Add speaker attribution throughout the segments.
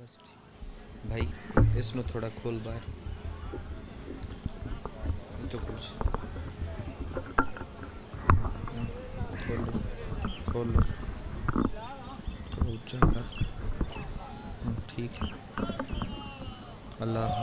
Speaker 1: بس بھائی اس نو تھوڑا کھول باہر تو کچھ کھول لو تھوڑا اونچا کر ٹھیک ہے اللہ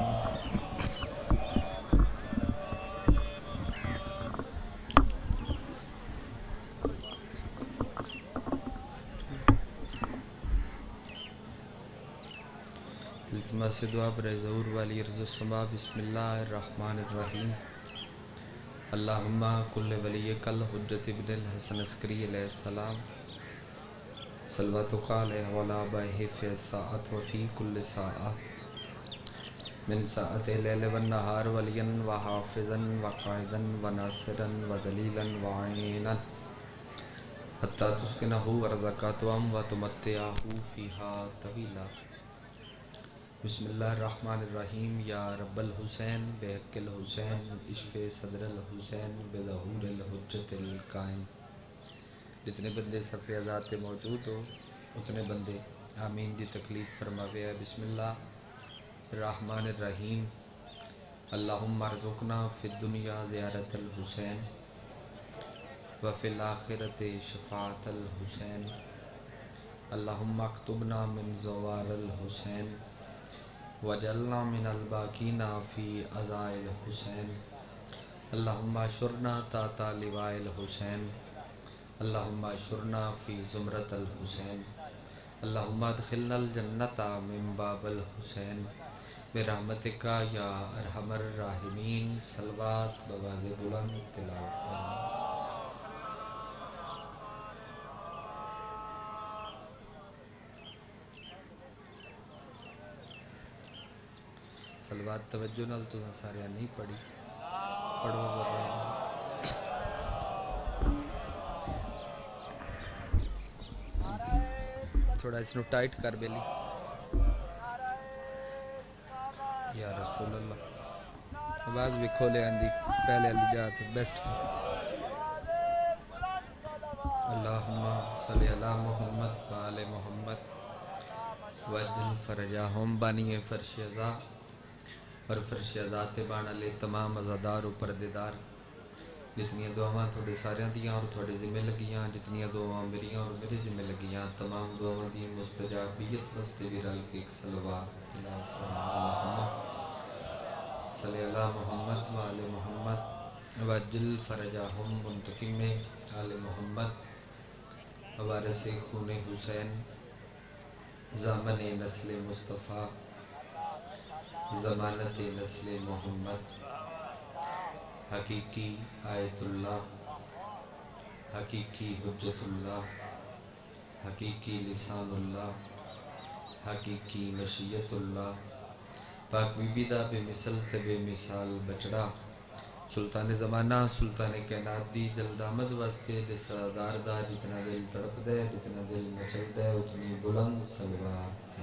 Speaker 1: التماس دعا برائے ظہور والی عرض السما بسم اللہ الرحمن الرحیم اللہم کل ولی کل حجت ابن الحسن عسکری علیہ السلام صلواتک علیہ وعلی آبائہ فی الساعت وفی کل ساعت من ساعت لیل والنہار ولیا وحافظا وقائدا وناصرا ودلیلا وعینا حتی تسکنہ ورزقاتوا وتمتعہ فیہا طویلا بسم اللہ الرحمن الرحیم یا رب الحسین بحق الحسین اشف صدر الحسین بظہور الحجت القائم۔ جتنے بندے صف ازاد تے موجود ہو اتنے بندے آمین دی تکلیف فرماوے ہے۔ بسم اللہ الرحمن الرحیم اللہم ارزقنا فی الدنیا زیارت الحسین وفی الآخرت شفاعت الحسین اللہم اکتبنا من زوار الحسین وجعلنا من الباقین فی عزاء الحسین اللہم اشرنا تحت لواء الحسین اللہم اشرنا فی زمرۃ الحسین اللہم ادخلنا الجنۃ من باب الحسین برحمتک یا ارحم الراحمین۔ صلوات بواز بلند تلاوت فرما۔ صلوات توجہ نال تو سارے نہیں پڑھی پڑھو تھوڑا اس نو ٹائٹ کر بیلی یا رسول اللہ آواز بھی کھولے آندی پہلے علی جات بیسٹ کر اللہم صلی علی محمد وآل محمد وجل فرجاہم بانی فرش ازا اور فرش ازا تبانا لے تمام ازادار و پردیدار جتنی دعاواں تھوڑے ساریاں دیاں اور تھوڑے ذمہ لگیاں جتنی دعاواں میریاں اور میرے ذمہ لگیاں تمام دعاواں دی مستجابیت واسطے بھی رل کے ایک صلوات تلاوت فرما۔ اللہم صلی علی محمد وآل محمد وجل فرجاہم منتقم آل محمد وارث خون حسین زامن نسل مصطفیٰ ضمانت نسل محمد حقیقی آیت اللہ حقیقی حجت اللہ حقیقی لسان اللہ حقیقی مشیت اللہ پاک بی بی دا بے مثل تے بے مثال بچڑا سلطان زمانہ سلطان کائنات دی جلد آمد واسطے جس سردار دا جتنا دل تڑپ دے جتنا دل مچل دے اتنی بلند صلوات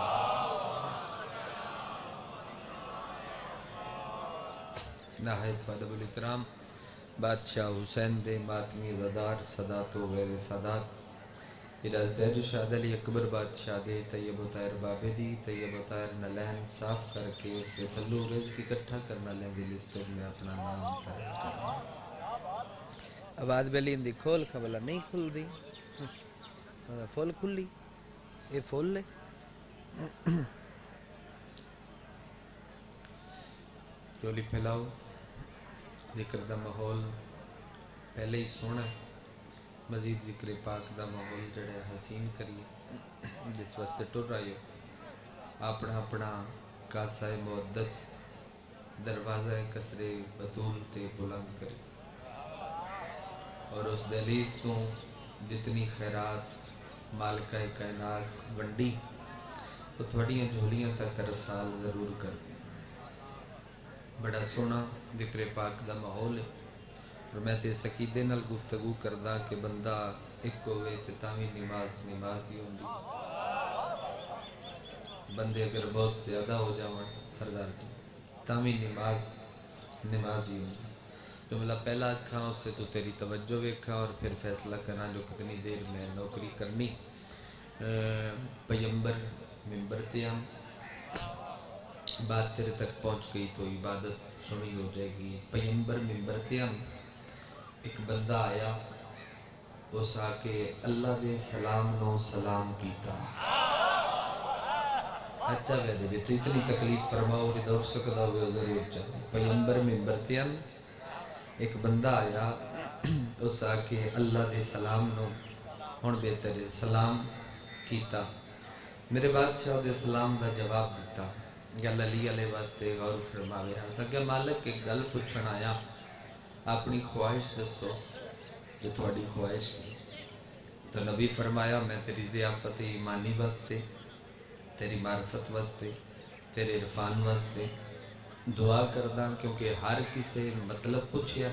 Speaker 1: نہایت فادب الاکرام بادشاہ حسین دے ماتمی زدار صدات و غیر صدات اراز دے جو شہد علی اکبر بادشاہ دے طیب و طاہر بابے دی طیب و طاہر نلین صاف کر کے فتلو غیز کی کٹھا کرنا لیں دی لسٹر میں اپنا نام کر آواز بیلی اندی کھول خبلا نہیں کھل دی فول کھلی اے فول لے جولی پھیلاؤ ذکر دا ماحول پہلے ہی سونا ہے مزید ذکر پاک دا ماحول جڑے حسین کریے جس واسطے ٹر رہے ہو اپنا اپنا کاسہ مودت دروازہ کسر بطول تے بلند کری اور اس دہلیز تو جتنی خیرات مالکہ کائنات ونڈی وہ تھوڑیاں جھولیاں تک رسال ضرور کر دیں۔ بڑا سونا ذکر پاک دا ماحول ہے اور میں تے سکیدے نال گفتگو کردہ کہ بندہ ایک ہوئے تے تاوی نماز ہی ہوندی بندے اگر بہت زیادہ ہو جاؤں سردار کی تاوی نماز ہی ہوندی جو ملا پہلا اکھا اس سے تو تیری توجہ ویکھا اور پھر فیصلہ کرنا جو کتنی دیر میں نوکری کرنی پیغمبر मिंबर ते हम बात तेरे तक पहुँच गई तो इबादत सुनी हो जाएगी। पैगंबर मिंबर ते हम एक बंदा आया, उस आके अल्लाह दे सलाम नो सलाम कीता। अच्छा वैदे भी तो इतनी तकलीफ फरमाओ कि दौड़ सकता हो जरूर चले। पैगंबर मिंबर ते हम एक बंदा आया, उस आके अल्लाह दे सलाम नो हुण बेहतर सलाम कीता। मेरे बादशाह दे सलाम का जवाब दिता। गल अली अले वास्ते गौर फरमावे। सके मालिक एक गल पुछण आया, अपनी ख्वाहिश दसो जो थोड़ी ख्वाहिश की। तो नबी फरमाया मैं तेरी ज़ियाफत ईमानी वास्ते, तेरी मार्फत वास्ते, तेरे इरफान वास्ते दुआ करदा, क्योंकि हर किसे मतलब पूछया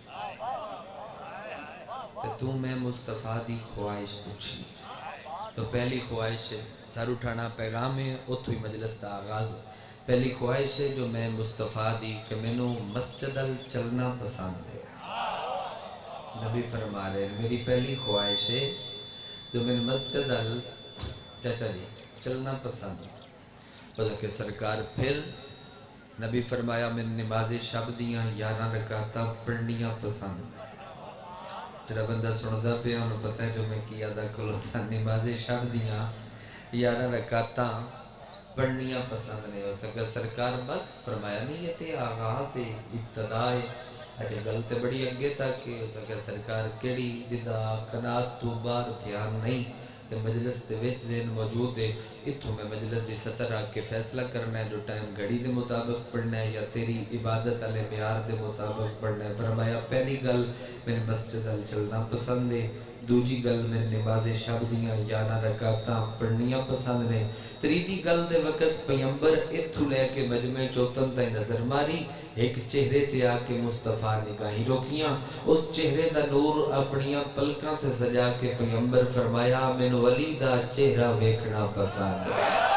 Speaker 1: तो तू मैं मुस्तफा दी ख्वाहिश पूछी। तो पहली ख्वाहिश है सर उठाना पैगाम है, उतो ही मजलिस का आगाज। पहली ख्वाहिश है जो मैं मुस्तफा दी कि मैनू मस्जिद अल चलना पसंद है। नबी फरमा रहे मेरी पहली ख्वाहिश है जो मैंने मस्जिद अल चाचा जी चलना पसंद है। बोला कि सरकार फिर नबी फरमाया मैंने नमाज शब दियाँ 11 रकातां पढ़नियाँ पसंद। जरा बंदा सुनता पे उन्हें पता है जो मैं की अदा खलोता। नमाज शब दियाँ 11 रकातां पढ़नियाँ पसंद नहीं हो सका सरकार। बस फरमाया नहीं ये तो आगाज है, इब्तदा है। अच्छा गल तो बड़ी अगे तक हो सके सरकार केड़ी जिदा कनात तो बाहर ध्यान नहीं तो मजलिस के ज़हन मौजूद है। इतों मैं मजलिस की सतर रख के फैसला करना है जो टाइम घड़ी के मुताबिक पढ़ना है या तेरी इबादत वाले म्यार के मुताबिक पढ़ना है। फरमाया पहली गल मैंने मस्जिद अल चलना पसंद है, दूजी गल मैंने नमाज शब दियाँ 11 रकातां पढ़नियाँ पसंद ने, तीजी गल दे वक्त पैगंबर इत्थों लैके मजमे चौथन तक नजर मारी, एक चेहरे ते आके मुस्तफा निगाही रोकियां, उस चेहरे दा नूर अपनियां पलकां ते सजा के पैगंबर फरमाया मैनू वली दा चेहरा वेखना पसंद है।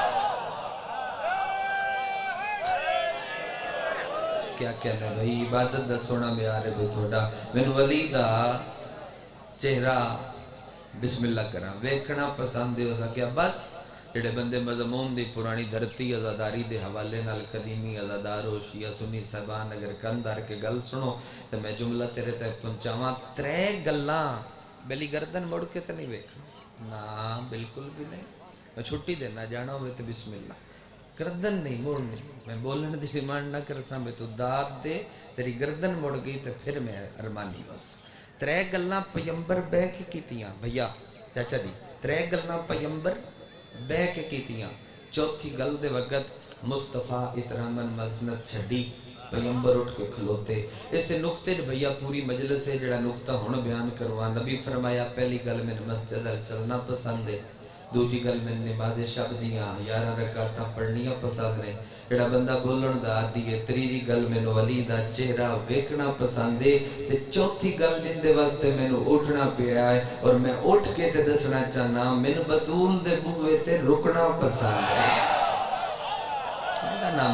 Speaker 1: क्या कहना भाई इबादत दा सोना म्यार है भाई थोड़ा। मैनू वली दा चेहरा बिस्मिल्लाह करा वेखना पसंद हो सकिया। बस जेडे बंदे मजमून दी पुरानी धरती आज़ादारी दे हवाले नाल कदीमी आज़ादार हो शिया सुन्नी साहबान अगर कंधार के गल सुनो तो मैं जुमला तेरे तक पहुंचावा। 3 गल्लां बेली गर्दन मुड़ के तो नहीं वेखना ना, बिल्कुल भी नहीं। मैं छुट्टी देना जाना हो तो बिस्मिल्लाह, गर्दन नहीं मोड़नी। मैं बोलने की डिमांड ना कर सा मैं तो दाद दे तेरी गर्दन मुड़ गई तो फिर मैं अरमानी बस। 3 गल्लां पैगंबर बह के कीतियां भैया चाचा जी, 3 गल्लां पैगंबर बह के कीतियां। चौथी गल दे वक्त मुस्तफा इतरामन मजनत छड़ी पैगंबर उठ के खलोते। इस नुक्ते भैया पूरी मजलिस है जड़ा नुक्ता हुण बयान करवा। नबी फरमाया पहली गल मैंने मस्जिद अल चलना पसंद है, दूजी गल मैंने नमाज शब दियाँ 11 रकातां पढ़नियाँ पसंद ने, जड़ा बंदा बोलण दा आदी है। तीजी गल मैनू वली दा चेहरा वेखना पसंद है ते चौथी गल जिंदे वास्ते मैनू उठना पिया है और मैं उठ के ते दसना चाहना मैनू बतूल दे बूहे ते रुकना पसंद है। नाम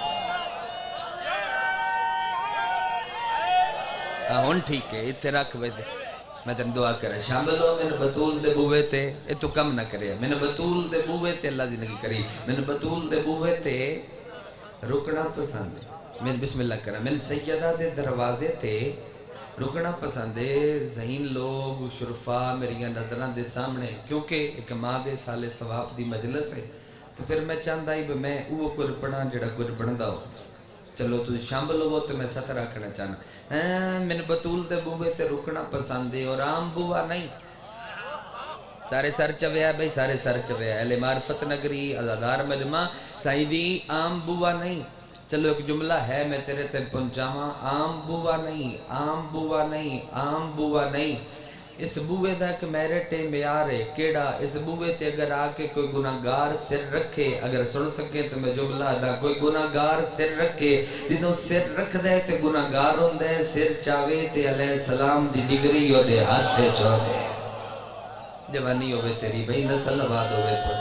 Speaker 1: हुण ठीक है इत्थे रख वे मैं तेन दुआ करा शामिल हो। मैंने बतूल दे बूहे ते ए तू कम ना करे। मैंने बतूल दे बूहे ते अल्लाह जिंदगी करी। मैंने बतूल दे बूहे ते रुकना पसंद है। मैंने बिस्मिल्लाह करा। मैंने सैयदा दे दरवाजे ते रुकना पसंद है। ज़हीन लोग शुरफा मेरिया नज़रां दे सामने क्योंकि एक माँ दे साले सवाब दी मजलिस है तो फिर मैं चाहता ही मैं वो कुर पढ़ा जड़ा कुर बनता हो। चलो तुम शामिल हो तो मैं सत रखना चाहना। मैंने बतूल दे बूहे ते रुकना पसंद है और आम बुआ नहीं। सारे सर चव्या भाई सारे सर चव्या अले मार्फत नगरी आज़ादार मजमा साईं दी आम बुआ नहीं। चलो एक जुमला है मैं तेरे तक पहुंचावा। आम बुआ नहीं, आम बुआ नहीं, आम बुआ नहीं। इस बूहे का एक मैरिट है म्यार है केड़ा। इस बूहे ते अगर आके कोई गुनाहगार सिर रखे अगर सुन सके तो मैं जुमला दा कोई गुनाहगार सिर रखे जिदों सिर रखदा है ते गुनाहगार हुंदा है। सिर चावे ते अलैहि सलाम दी डिग्री ओदे हाथ च होवे। जवानी होवे तेरी भाई नस्ल आबाद होवे थोड़ी।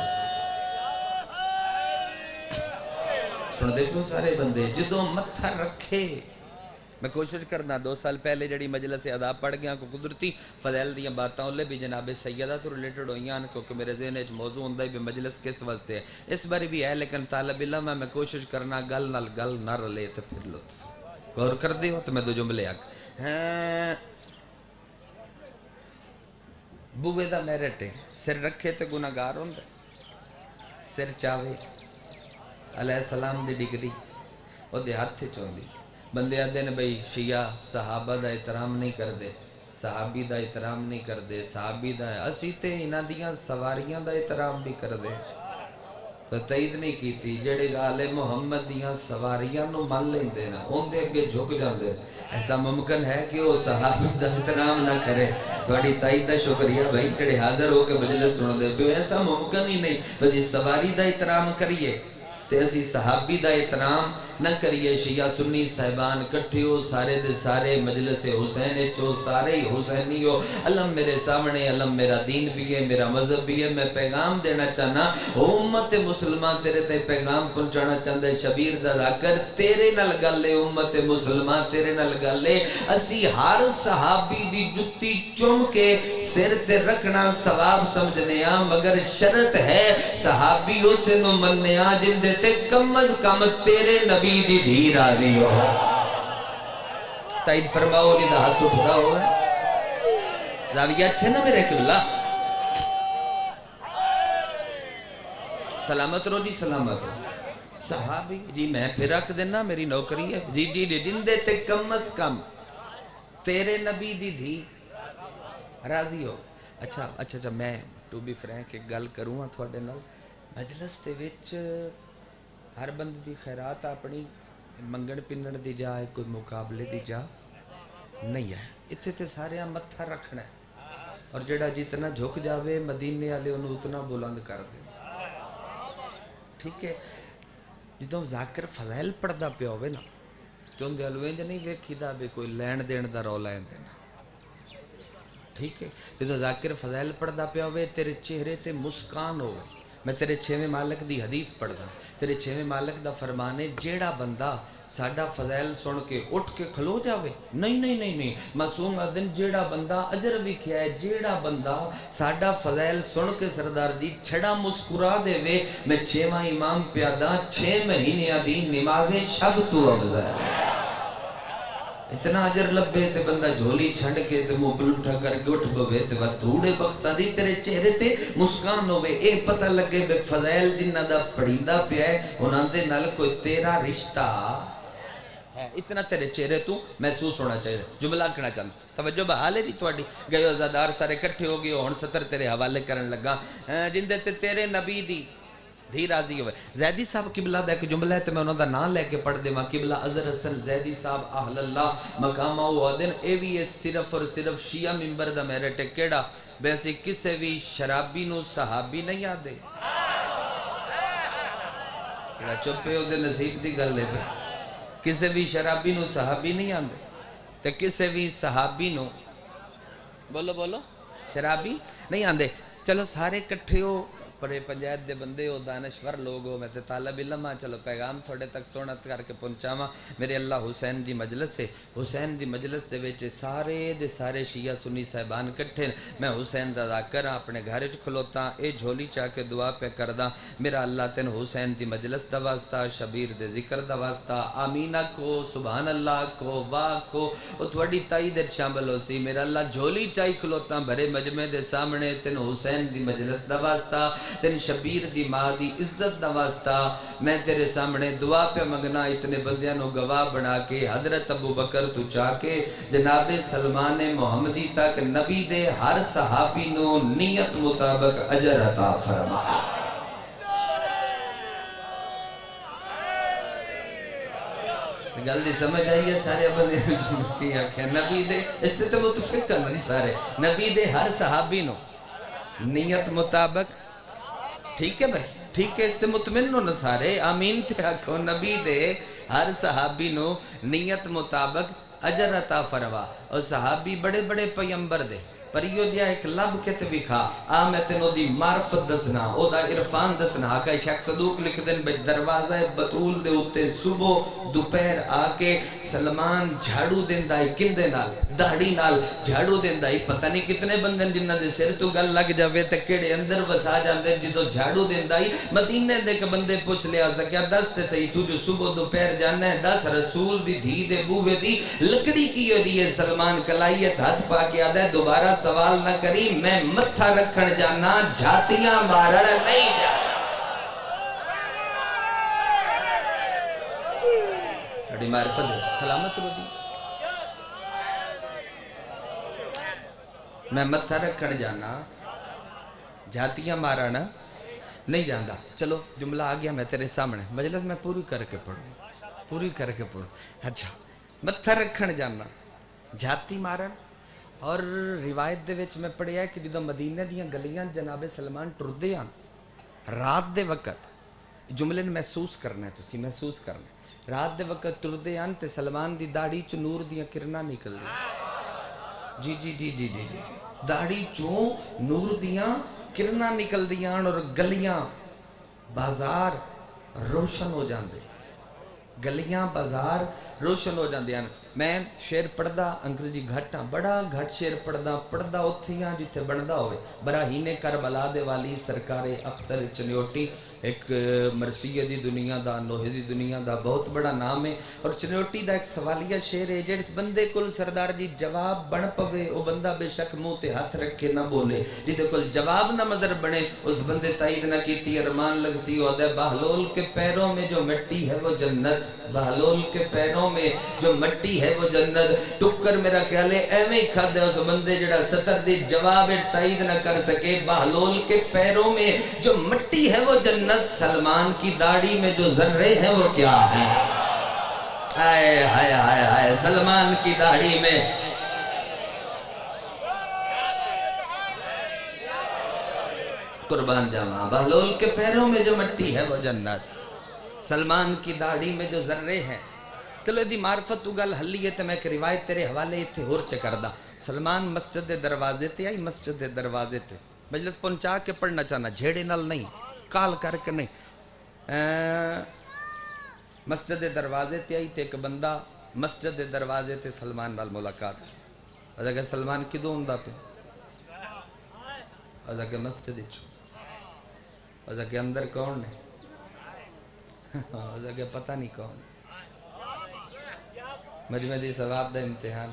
Speaker 1: सुन देखो सारे बंदे जदों मत्था रखे میں کوشش کرنا 2 سال پہلے جڑی مجلس آداب پڑھ گیا کو قدرتی فضائل دیاں باتاں اولے بھی جناب سیدہ تو ریلیٹڈ ہوئی ہیں کیونکہ میرے ذہن وچ موضوع ہوندا ہے بھی مجلس کس واسطے ہے اس باری بھی ہے لیکن طالب علم میں کوشش کرنا گل نال گل نہ رلے تے پھر لطف غور کر دیو تو میں دو جملے ہیں بوے دا میرٹ ہے سر رکھے تے گناہگار ہوندا سر چاوے علیہ السلام دی ڈگری او دے ہاتھ وچ ہوندی بندے آدھے نے بھئی شیعہ صحابہ دا احترام نہیں کر دے صحابی دا احترام نہیں کر دے صحابی دا اسی تے انہاں دیاں سواریاں دا احترام بھی کر دے تو تائید نہیں کیتی جڑے آل محمد دیاں سواریاں نو من لیندے نا ان دے اگے جھک جاندے ایسا ممکن ہے کہ وہ صحابی دا احترام نہ کرے تھوڑی تائید دا شکریہ بھائی جڑے حاضر ہو کے مجلس سن دے پہ ایسا ممکن ہی نہیں بس سواری دا احترام کریے تے اسی صحابی دا احترام نہ کریے شیعہ سنی صاحبان کٹھے ہو سارے دے سارے مجلس حسین چو سارے ہی حسینی ہو علم میرے سامنے علم میرا دین بھی ہے میرا مذہب بھی ہے میں پیغام دینا چاہنا امت مسلمان تیرے تے پیغام پہنچانا چاہندے شبیر دا ذاکر تیرے نال گل لے امت مسلمان تیرے نال گل لے اسی ہر صحابی دی جتی چم کے سر تے رکھنا ثواب سمجھنے ہاں مگر شرط ہے صحابی اسے نو مننے ہاں جن دے تے کم از کم تیرے نبی دی دھی راضی ہو تائید فرماؤ لیدہ ہاتھ اٹھا ہو زاویہ اچھے نا میرے قبلہ سلامت رو جی سلامت رو صحابی جی میں پھر رکھ دینا میری نوکری ہے جی جی جن دے تے کم از کم تیرے نبی دی دھی راضی ہو اچھا میں ٹو بی فرینک ایک گل کروں ہاں تھوڑے نال مجلس تے وچ ہر بند دی خیرات اپنی منگن پنن دی جائے کوئی مقابلے دی جا نہیں ہے اتنے تے سارے متھا رکھنا ہے اور جڑا جتنا جھک جاوے مدینے والے انہوں اتنا بلند کر دے ٹھیک ہے جدوں ذاکر فضائل پڑھدا پیا ہوئے نا تو ان دے الوینج نہیں ویکھیدا بے کوئی لین دین دا رولا ہے دینا ٹھیک ہے جدوں ذاکر فضائل پڑھدا پیا ہوئے تیرے چہرے تے مسکان ہوئے میں تیرے 6ویں مالک دی حدیث پڑھ دا تیرے 6ویں مالک دا فرمانے جیڑا بندہ ساڈا فضائل سن کے اٹھ کے کھلو جاوے نہیں معصوم ادن جیڑا بندہ اجر بھی کیا ہے جیڑا بندہ ساڈا فضائل سن کے سردار جی چھڑا مسکرا دے وے میں 6واں امام پیادا 6 مہینے دی نماز شب تو افضل اتنا عجر لبے تے بندہ جھولی چھنڈ کے تے منہ پلٹا کر کے اٹھ بوے تے وہ تھوڑے بختہ دی تیرے چہرے تے مسکان ہوئے اے پتہ لگے بے فضائل جنہ دا پڑھیندہ پیا ہے انہاں دے نال کوئی تیرا رشتہ ہے اتنا تیرے چہرے تو محسوس ہونا چاہیے جملہ کہنا چاہتا توجہ بحالے بھی تھوڑی گئے ازادار سارے کٹھے ہو گئے ہون سطر تیرے حوالے کرن لگا جن دے تیرے نبی دی دھی راضی ہوئے زیدی صاحب قبلہ دا ایک جملہ ہے تو میں انہوں دا نام لے کے پڑھ دے ماں قبلہ عذر حسن زیدی صاحب اہل اللہ مقامہ ہوا دن اے بھی یہ صرف اور صرف شیعہ ممبر دا میرے ٹکیڑا بیسی کسے بھی شرابی نو صحابی نہیں آدے چپے ہو دے نصیب دی گل لے پہ کسے بھی شرابی نو صحابی نہیں آدے تے کسے بھی صحابی نو بولو شرابی نہیں آدے چلو سارے کٹھے ہو پرے پنجایت دے بندے ہو دانشور لوگ ہو میں تے طالب علم ہاں چلو پیغام تھوڑے تک سونت کر کے پہنچاواں میرے اللہ حسین دی مجلس ہے حسین دی مجلس دے وچ سارے دے سارے شیعہ سنی صاحبان کٹھے میں حسین دا ذاکر اپنے گھر وچ کھلوتا اے جھولی چاہ کے دعا پہ کردا میرا اللہ تین حسین دی مجلس دا واسطہ شبیر دے ذکر دا واسطہ آمینہ کو سبحان اللہ کو واہ کو او تھوڑی تائید شامل ہو سی میرا اللہ جھولی چاہی کھلوتا بھرے مجمع دے سامنے تین حسین دی مجلس دا واسطہ تین شبیر دی ماں دی عزت دا واسطہ میں تیرے سامنے دعا پہ مگنا اتنے بندیاں نو گواہ بنا کے حضرت ابو بکر تو چاہ کے جناب سلمان محمدی تک نبی دے ہر صحابی نو نیت مطابق اجر عطا فرما گل دی سمجھ آئی ہے سارے بندے کی آنکھیں نبی دے اس نے تو متفق کرنا سارے نبی دے ہر صحابی نو نیت مطابق ٹھیک ہے بھائی ٹھیک ہے اس تے مطمئن ہو نسارے آمین تے آکھو نبی دے ہر صحابی نو نیت مطابق اجر عطا فرما اور صحابی بڑے بڑے پیمبر دے پر یہ جہاں ایک لب کے تے وکھا آ میں تینوں دی معرفت دسنا او دا عرفان دسنا آقا شیخ صدوق لکھ دن بچ دروازہ بطول دے اتے صبح دوپہر آکے سلمان جھاڑو دن دائی کندے نال داڑی نال جھاڑو دن دائی پتہ نہیں کتنے بندن جنہ دے سر تو گل لگ جاوے تکیڑے اندر وسا جاندے جدو جھاڑو دن دائی مدینے دے کے بندے پوچھ لیا کیا دس تے صحیح تو جو صبح دوپہر جانا ہے دس رسول دی دھی دے بوے دی لکڑی کی ہو رہی ہے سلمان کلائیت ہاتھ پا کے آدھا ہے دوبارہ سوال نہ کری میں متھا رکھن جانا جھاتیاں مارن نہیں جانا اڑی معرفت ہے سلامت رو دی میں متھا رکھن جانا جھاتیاں مارن نہیں جاندہ چلو جملہ آ گیا میں تیرے سامنے مجلس میں پوری کر کے پڑھوں اچھا متھا رکھن جانا جھاتی مارن اور روایت دے وچ میں پڑھیا ہے کہ جدو مدینہ دیاں گلیاں جناب سلمان ٹردے آن رات دے وقت جملے نے محسوس کرنا ہے تسی محسوس کرنا ہے رات دے وقت ٹردے آن تے سلمان دی داڑھی چو نور دیاں کرنا نکل دی جی داڑھی چو نور دیاں کرنا نکل دیاں اور گلیاں بازار روشن ہو جاندے گلیاں بازار روشن ہو جاندے ہیں میں شیر پڑھدا انکل جی گھٹاں بڑا گھٹ شیر پڑھدا اتھیاں جتھے بندہ ہوئے براہین کربلا دے والی سرکار اختر چنیوٹی ایک مرثیہ دی دنیا دا نوحے دی دنیا دا بہت بڑا نام ہے اور چنیوٹی دا ایک سوالیہ شیر ہے جس بندے کل سردار جی جواب بن پوے وہ بندہ بے شک منہ تے ہاتھ رکھ کے نہ بولے جدے کل جواب نہ مدر بنے اس بندے تائید نہ کیتی ارمان لگ سی ہو دے بہلول کے پیروں میں جو مٹی ہے وہ جنت بہلول کے پیروں میں جو مٹی ہے وہ جنت ٹکر میرا خیال ہے ایویں کھا دے اس بندے جڑا ستر دی جواب تائید نہ کر سکے بہلول کے پیروں میں جو مٹی ہے وہ جنت سلمان کی داڑھی میں جو ذرے ہیں وہ کیا ہے ہائے سلمان کی داڑھی میں قربان جاواں بہلول کے پیروں میں جو مٹی ہے وہ جنت سلمان کی داڑھی میں جو ذرے ہیں چلو دی معرفت تو گل حلی ہے تو میں ایک روایت تیرے حوالے اتھے ہور چکر دا سلمان مسجد دروازے تے آئی مسجد دروازے تے مجلس پہنچا کے پڑھنا چاہنا جھیڑے نال نہیں کال کر کے نہیں مسجد دروازے تے آئی تے ایک بندہ مسجد دروازے تے سلمان نال ملاقات کی اگر سلمان کدوں ہوں دا پہ اگر مسجد چھو اگر اندر کون ہے اگر پتہ نہیں کون مجمع دی ثواب دا امتحان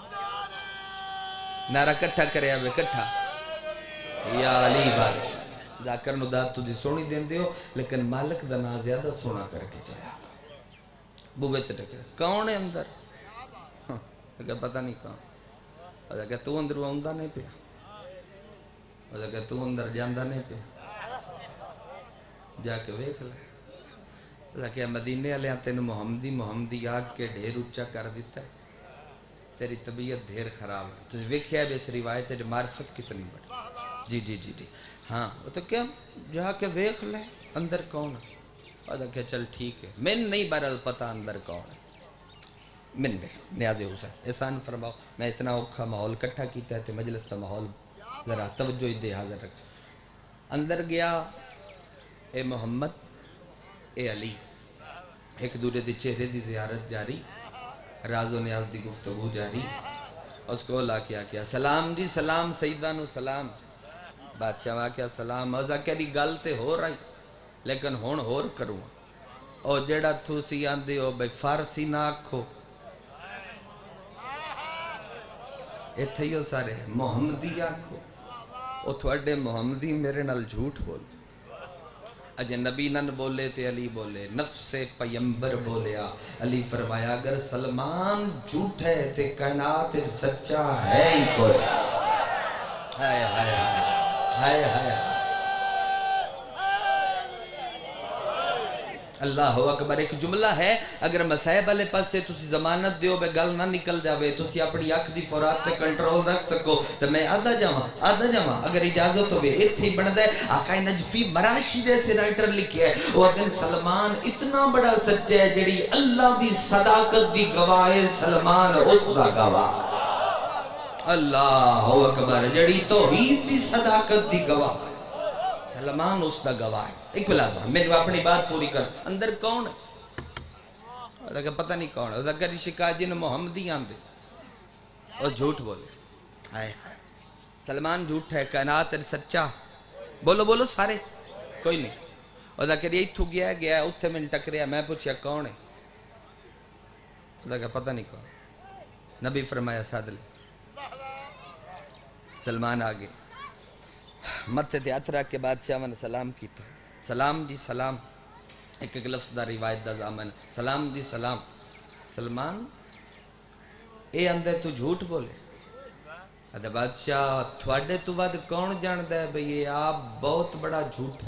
Speaker 1: نعرہ کٹھا کرے آبے کٹھا یا علی بادشاہ ذاکر نو داد تو دی سونی دین دیو لیکن مالک دا نا زیادہ سونا کر کے چاہیا بوبے تے ٹکرے کون ہے اندر اگر پتہ نہیں کون اگر تو اندر آمدہ نہیں پیا اگر تو اندر جاندہ نہیں پیا جا کے ویکھ لے کہ مدینے علیہ تین محمدی آگ کے ڈھیر اچھا کر دیتا ہے تیری طبیعت ڈھیر خراب ہے تو ویکھیا ہے اس روایت ہے معرفت کتنی بڑی جی ہاں وہ تو کیا جا کے ویکھ لے اندر کون ہے اور کہ چل ٹھیک ہے من نہیں بہرحال پتہ اندر کون ہے من دے نیاز حسین احسان فرماؤ میں اتنا اوکھا ماحول کٹھا کیتا ہے تو مجلس کا ماحول ذرا توجہ دے حاضر رکھ اندر گیا اے محمد اے علی ایک دورے دی چہرے دی زیارت جاری راز و نیاز دی گفتگو جاری اس کو لا کیا سلام جی سلام سیدانو سلام بادشاہ واقعہ سلام اوزا کہی گل تے ہو رہی لیکن ہون ہور کروں اور جڑا تھو سی آندے ہو بھئی فارسی نہ آکھو ایتھے ہی ہو سارے محمدی آکھو او تھوڑے محمدی میرے نال جھوٹ بولے اجے نبی نن بولے تے علی بولے نفس پیمبر بولیا علی فرمایا اگر سلمان جھوٹ ہے تے کائنات سچا ہے ہی کوئی ہائے اللہ اکبر ایک جملہ ہے اگر مسائب والے پاس سے تسی ضمانت دیو بے گل نہ نکل جاوے تسی اپنی اکھ دی فورات تے کنٹرول رکھ سکو تو میں آدھا جاواں اگر اجازت ہوئے اتھے ہی بندہ ہے آقا نجفی مراشی جیسے رائٹر لکھے ہے وہ اگر سلمان اتنا بڑا سچہ ہے جڑی اللہ دی صداقت دی گواہ سلمان اس دا گواہ اللہ اکبر جڑی توحید دی صداقت دی گواہ سلمان اس دا گواہ ہے ایک لازم میں اپنی بات پوری کر اندر کون ہے پتہ نہیں کون ہے اگر شکایت جن محمدی آندے اور جھوٹ بولے آئے سلمان جھوٹ ہے کائنات سچا بولو بولو سارے کوئی نہیں اور ذکر یہ اتھو گیا ہے اتھے میں ٹکریا میں پوچھیا کون ہے ذکر پتہ نہیں کون نبی فرمایا ساتھ لے سلمان آگے متے تے ہاتھ رکھ کے بادشاہ نے سلام کیتا سلام جی سلام ایک ایک لفظ دا روایت دا زامن سلام جی سلام سلمان اے اندر تو جھوٹ بولے ادھا بادشاہ تھوڑے تو بعد کون جاندہ ہے بھئی یہ آپ بہت بڑا جھوٹ ہے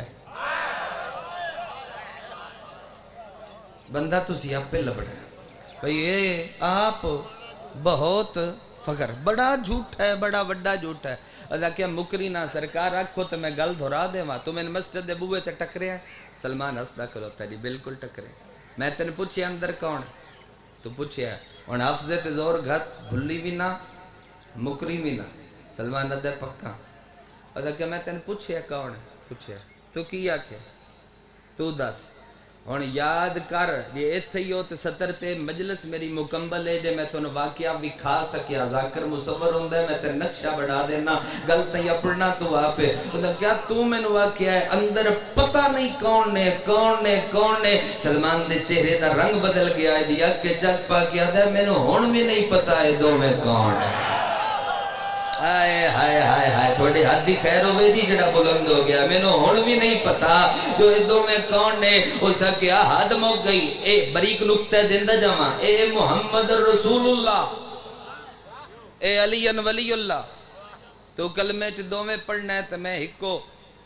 Speaker 1: بندہ تو سی آپ پہ لبڑا ہے بھئی یہ آپ بہت فخر بڑا جھوٹ ہے بڑا وڈا جھوٹ ہے ادھا کیا مکری نہ سرکار رکھو تو میں گل دھورا دے ماں تو میں مسجد بوئے تے ٹکرے ہیں سلمان ہستا کرو تیری بالکل ٹکرے میں تینے پوچھے اندر کون ہے تو پوچھے ہے اور حافظے تے زور گھت بھلی بھی نہ مکری بھی نہ سلمان ادھے پکا ادھا کیا میں تینے پوچھے کون ہے پوچھے تو کیا کیا تو دس ہون یاد کر یہ ایتھے ہی ہوتے ستر تے مجلس میری مکمل ہے جے میں تو واقعہ بھی کھا سکیا ذاکر مصور ہوندہ ہے میں تے نقشہ بڑھا دینا غلط یا پڑھنا تو آپ ہے کیا تو میں نے واقعہ ہے اندر پتہ نہیں کون نے سلمان دے چہرے دا رنگ بدل گیا ہے دیا کہ چک پا کیا دے میں نے ہون بھی نہیں پتہ ہے دو میں کون ہے آئے ہائے ہائے ہائے تھوڑی حد دی خیر ہوئے دی جڑا بلند ہو گیا میں نے ہون بھی نہیں پتا جو دو میں کون نے ہو سکیا حد موک گئی اے بریک نکتہ دندہ جمع اے محمد رسول اللہ اے علی ولی اللہ تو کلمے چھ دو میں پڑھنا ہے تو میں ہکو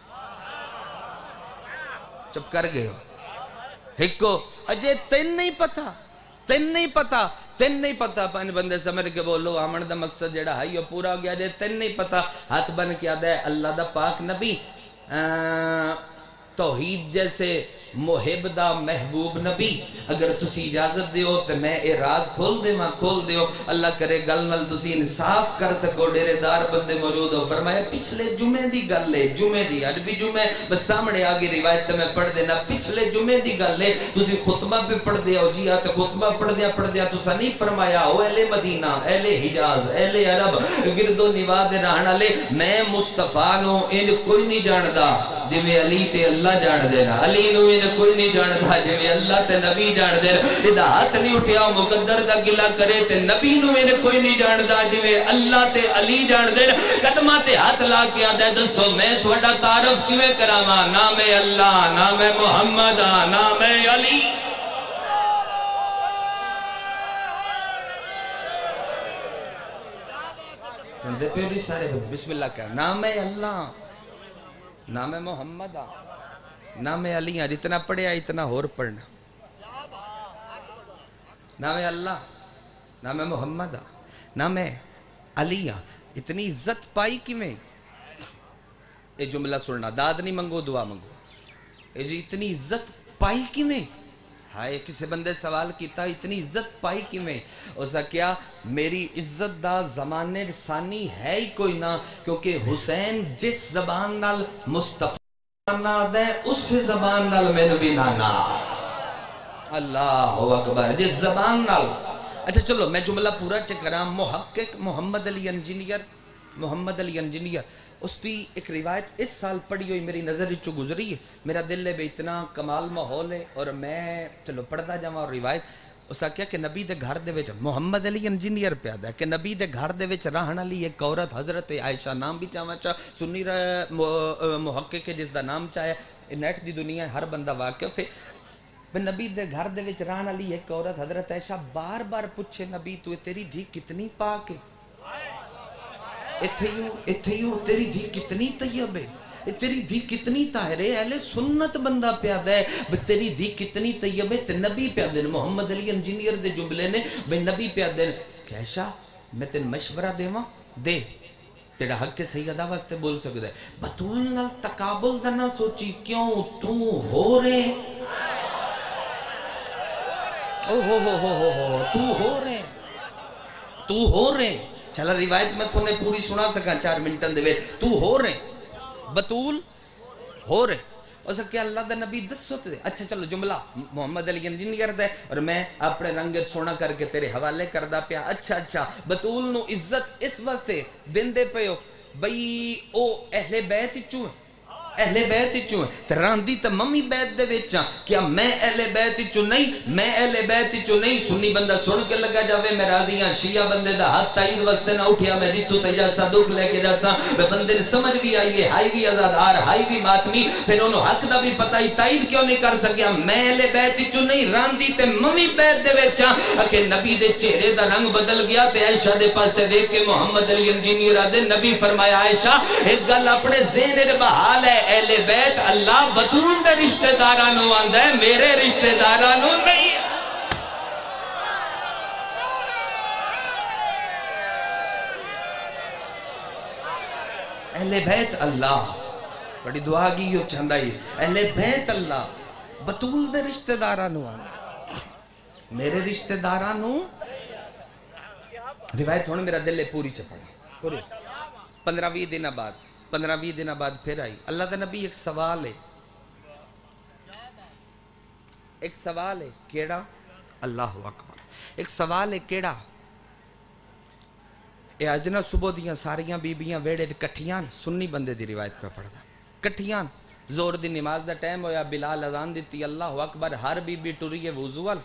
Speaker 1: چپ کر گئے ہو ہکو اجے تین نہیں پتا پانی بندے سمجھ کے بولو آمن دا مقصد جڑا ہے یہ پورا ہو گیا جے تین نہیں پتا ہاتھ بن کیا دے اللہ دا پاک نبی توحید جیسے محب دا محبوب نبی اگر تسی اجازت دیو تو میں اے راز کھول دیو اللہ کرے گل نل تسی انصاف کر سکو ڈیرے دار بندے موجود ہو فرمایا پچھلے جمعے دی گل لے جمعے دی آج بھی جمعے بس سامنے آگے روایت میں پڑھ دینا پچھلے جمعے دی گل لے تسی خطبہ پہ پڑھ دیا ہو جی آتے خطبہ پڑھ دیا تسا نہیں فرمایا ہو اہل مدینہ اہل حجاز اہل عرب گرد و نواد رہنا لے میں مصطفیٰ نو ان کوئی نہیں جاندہ جی میں علی تے اللہ جان دینا علی نو میں کوئی نہیں جاندہ جی میں اللہ تے نبی جان دینا ادھا ہاتھ نہیں اٹھیا مقدر دا گلہ کرے تے نبی نو میں کوئی نہیں جاندہ جی میں اللہ تے علی جان دینا قدمہ تے ہاتھ لا کیا دے دسو میں تھوڑا تعارف کیویں کراما نام اللہ نام محمد نام علی سندے پیوری سارے بسم اللہ کہا نام اللہ نام محمد نام علی جتنا پڑھیا اتنا اور پڑھنا نام اللہ نام محمد نام علی اتنی عزت پائی کی میں یہ جملہ سننا داد نہیں منگو دعا منگو یہ جی اتنی عزت پائی کی میں ہائے کسی بندے سوال کیتا اتنی عزت پائی کی میں اسا کیا میری عزت دا زمانے ثانی ہے ہی کوئی نہ کیونکہ حسین جس زبان نال مصطفیٰ نا دے اس زبان نال میں نبی نانا اللہ اکبر جس زبان نال اچھا چلو میں جملہ پورا چکرام محقق محمد علی انجینئر اس دی ایک روایت اس سال پڑھی ہوئی میری نظر چو گزری ہے میرا دل ہے بے اتنا کمال ماحول ہے اور میں چلو پڑھتا جاواں اور روایت اس کیا کہ نبی دے گھر دے وچ محمد علی انجینئر پیادا ہے کہ نبی دے گھر دے وچ رہن والی ایک عورت حضرت عائشہ نام بھی چاہواں سنی محقق ہے جس دا نام چاہے نیٹ دی دنیا ہے ہر بندہ واقف ہے نبی دے گھر دے وچ رہن والی ایک عورت حضرت عائشہ بار بار پوچھے نبی تو تیری دھی کتنی پاک ہے اتھیو تیری دھی کتنی طیب ہے تیری دھی کتنی طاہر ہے اہل سنت بندہ پیادا ہے تیری دھی کتنی طیب ہے تے نبی پیادے محمد علی انجینئر دے جملے نے بے نبی پیادے کیشا میں تین مشورہ دے ماں دے تیرا حق کے سیدہ واسطے بول سکتا ہے بطول نال تقابل دا نہ سوچی کیوں تو ہو رہے تو ہو رہے چلا روایت میں تھوڑے پوری سنا سکا 4 منٹن دے تو ہو رہے بطول ہو رہے اور سکے اللہ دا نبی دس ہوتے اچھا چلو جملہ محمد علی انجین کرتا ہے اور میں اپنے رنگت سونا کر کے تیرے حوالے کردہ پیا اچھا بطول نو عزت اس واسطے دن دے پہ ہو بھئی او اہل بیت چوں اہل بیت چوں تراندی تا ممی بیت دے ویچاں کیا میں اہل بیت چوں نہیں میں اہل بیت چوں نہیں سنی بندہ سن کے لگا جاوے میں راضیاں شیعہ بندے دا ہاتھ تائید وستے نہ اٹھیا میں ریتو تجاسا دکھ لے کے جاسا میں بندے سمجھ بھی آئیے ہائی بھی ازادار ہائی بھی ماتمی پھر انہوں حق دا بھی پتہ ہی تائید کیوں نہیں کر سکیا میں اہل بیت چوں نہیں راندی تے ممی بیت دے ویچاں کہ نبی دے چہرے دا رنگ بدل گیا تے عائشہ دے پاس سے دیکھ کے محمد علی انجینی رادے نبی فرمایا عائشہ ایک گل اپنے ذہن بحال ہے اہل بیت اللہ بطول دے رشتہ دارانو آندہ ہے میرے رشتہ دارانو نہیں اہل بیت اللہ بڑی دعا کی یہ چاندہ ہی اہل بیت اللہ بطول دے رشتہ دارانو آندہ ہے میرے رشتہ دارانو روایت ہونے میرا دل پوری چپڑا پوری 15-20 دن بعد پھر آئی اللہ دا نبی ایک سوال ہے کیڑا اللہ اکبر ایک سوال ہے کیڑا اے اجنا صبح دیاں ساریاں بیبیاں ویڑے کٹھیاں سنی بندے دی روایت پہ پڑھدا کٹھیاں زور دی نماز دا ٹائم ہویا بلال اذان دیتی اللہ اکبر ہر بی ٹری ہے وضو وال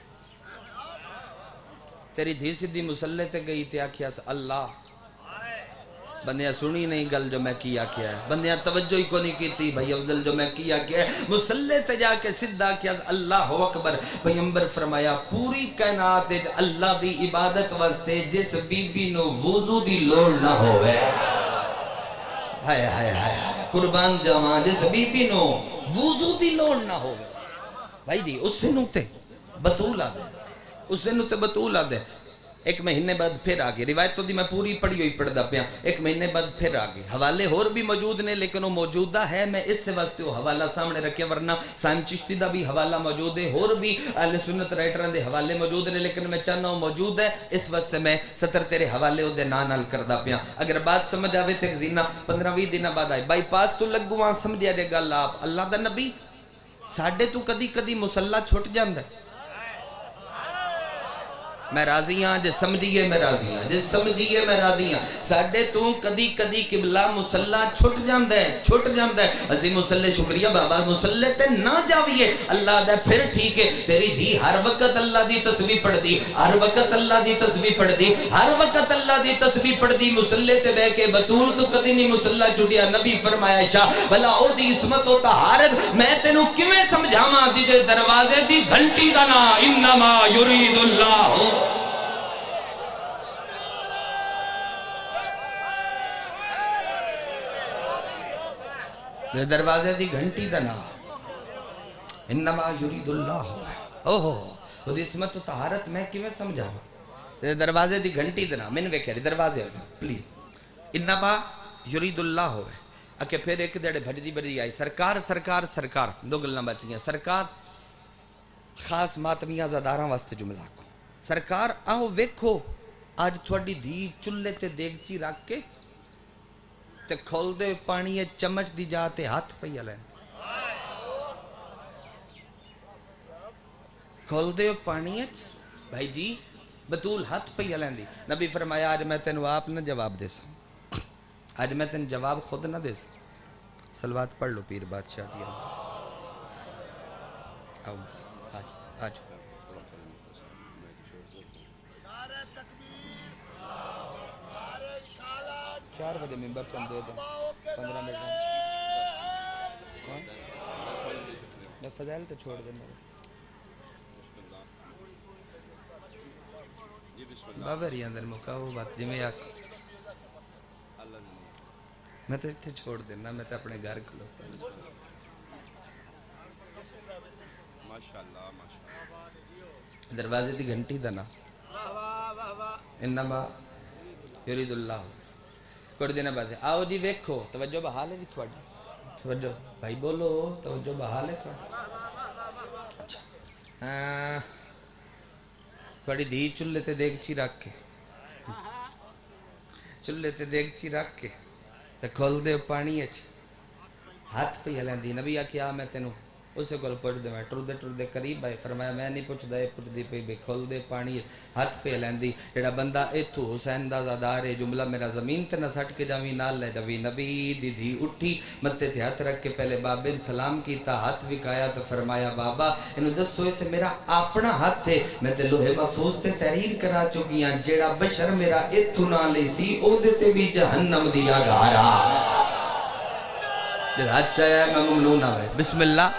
Speaker 1: تیری دھی سدھی مسلح تے گئی تے آکھیا اللہ بندیاں سنی نہیں گل جو میں کیا ہے بندیاں توجہ ہی کو نہیں کیتی بھائی افضل جو میں کیا ہے مسلح تے جا کے صدہ کیا اللہ اکبر پیغمبر فرمایا پوری کائنات اللہ دی عبادت واسطے جس بی بی نو وضو دی لوڑ نہ ہوئے ہائے قربان جاواں جس بی بی نو وضو دی لوڑ نہ ہوئے بھائی دی اس سے نکتے بطول آ دے ایک مہینے بعد پھر آگے روایت تو دی میں پوری پڑھی ہوئی پڑھ دا پیا ایک مہینے بعد پھر آگے حوالے اور بھی موجود نے لیکن وہ موجودہ ہے میں اس سے واسطے وہ حوالہ سامنے رکھے ورنہ سائم چشتی دا بھی حوالہ موجود ہے اور بھی اہل سنت رائٹران دے حوالے موجود نے لیکن میں چاہنا ہوں موجود ہے اس واسطے میں 70 تیرے حوالے ہو دے نال کر دا پیا اگر بات سمجھ آوے تک زینہ 15-20 دن بعد آئے بائی پاس تو لگو وہاں سمجھ آئے گا اللہ دا نبی ساڑھے تو کدی مسلح چھوٹ جاندہ ہے میں راضی ہاں جس سمجھیے میں راضی ہاں جس سمجھیے میں راضی ہاں ساڑھے تو کدی قبلہ مسلح چھٹ جاندہ ہے عظیم مسلح شکریہ بابا مسلح تے نہ جاویے اللہ دے پھر ٹھیک ہے تیری دی ہر وقت اللہ دی تسبیح پڑھ دی ہر وقت اللہ دی تسبیح پڑھ دی ہر وقت اللہ دی تسبیح پڑھ دی مسلح تے بے کے بطول تو کدی نہیں مسلح چھٹیا نبی فرمایا شاہ بلا او دی عصمت و طہارت میں تینوں کیویں سمجھاواں دی دروازے دی گھنٹی دا نا انما یرید اللہ دروازے دی گھنٹی دنا انما یرید اللہ وہ دی عصمت و طہارت میں کیویں سمجھاواں دروازے دی گھنٹی دنا میں نے کہہ رہی دروازے پلیز انما یرید اللہ ہوئے اکے پھر ایک دیڑے بھجدی بڑی آئی سرکار دو گلنا بچ گیا سرکار خاص ماتمیاں زداراں واسطے جملہ کو سرکار آؤ ویکھو آج تھوڑی دھی چلے تے دیگچی رکھ کے تے کھول دے پانی چمچ دی جاتے ہاتھ پہیا لیں کھول دے پانی بھائی جی بطول ہاتھ پہیا لیں دی نبی فرمایا آج میں تینو آپ نہ جواب دے سا آج میں تین جواب خود نہ دے سا سلوات پڑھ لو پیر بادشاہ دیا آج 4 بجے ممبر کم دے دیں 15 منٹ میں فضائل تو چھوڑ دیں بابا ری اندر موقع وہ بات جی میں میں تو اتنے چھوڑ دینا میں تو اپنے گھر کھلوتا دروازے دی گھنٹی دنا انما یرید اللہ کڑ دینا بات ہے آؤ جی ویکھو توجہ بحال ہے جی تھوڑا توجہ بھائی بولو توجہ بحال ہے تھوڑا تھوڑی دھی چلے تے دیکھ چی رکھ کے چولہے تے دیگچی رکھ کے تے کھول دے پانی اچ ہاتھ پہ ہلندی نبی آکھیا میں تینوں اسے کو پوچھ دے میں ٹردے قریب آئے فرمایا میں نہیں پوچھ دے پوچھ دی پہ بے کھول دے پانی ہاتھ پہ ہلندی جڑا بندہ ایتھو حسین دا زادار ہے جملہ میرا زمین تے نہ سٹ کے جاویں نال لے جاویں نبی دی دھی اٹھی متے تے ہاتھ رکھ کے پہلے بابے نے سلام کیتا ہاتھ وکایا تو فرمایا بابا انہوں دسو تے میرا اپنا ہاتھ ہے میں تے لوہے محفوظ تے تحریر کرا چکی ہاں جڑا بشر میرا ایتھو نہ لے سی او دے تے بھی جہنم دیا گارا جد ہاتھ چاہیا میں ممنون آوے بسم اللہ